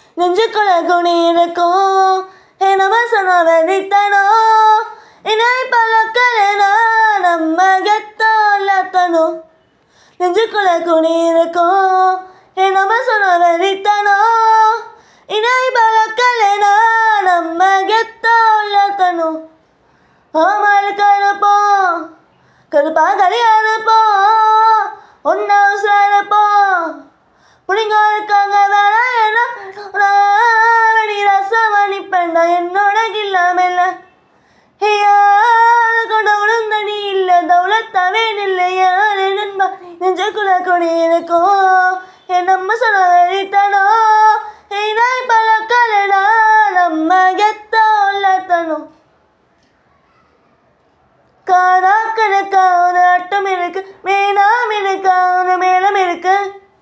நெஞ்சுக்குள்ள குனியிருக்கும் என்ன சொன்ன நித்தனோ இணை பழக்கலனா நம்ம கெத்தோல்லத்தனோ நெஞ்சுக்குள்ள குனியிருக்கும் என்ன சொன்ன நித்தனோ இணை பழக்கலனா நம்ம கெத்தோல்லத்தனோ ஆமால் கருப்போம் கருப்பா கலியாருப்போம் ஒன்னா உசாரப்போம் புடிங்க இருக்காங்க வேணா என்ன வெடி ரசமணி பெண்ணா என்னோட கில்லாமல்ல கொண்ட உளுந்தடி இல்லை தௌலத்தாவே இல்லை யாரு நண்பா நெஞ்சுக்குள்ள கொடி இருக்கும் என் நம்ம சொன்ன வெறித்தனோ நாய் பழக்கலனா நம்ம கெத்தோல்லத்தனோ காதாக்கணுக்கா ஒரு அட்டம் இருக்கு வேணாம் இருக்கா ஒரு மேலம் இருக்கு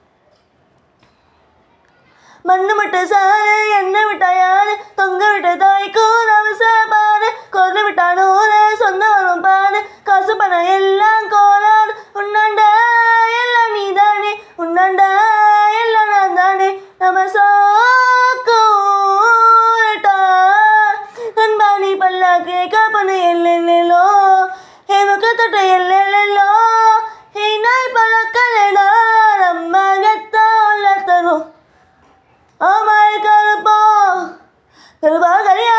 மண்ணு மட்டும் சாரு எண்ணெய் விட்டா யாரு தொங்க விட்ட தாய்க்கும் அவசரப்பாரு கொண்டு விட்டா நூறு சொந்த வரும் பாரு காசு பணம் எல்லாம் கோலாடு உன்னாண்டா எல்லாம் நீ தானே உன்னாண்டா எல்லாம் நான் தானே நம்ம சோக்கூட்டா நண்பானி பல்லாக்கு காப்பனு எல்லெல்லோ எனக்கு தொட்ட எல்லெல்லோ நாய் பழக்கலனா நம்ம கெத்தோல்லத்தனோ ஆமால் கருப்போம் கருப்பா கலியா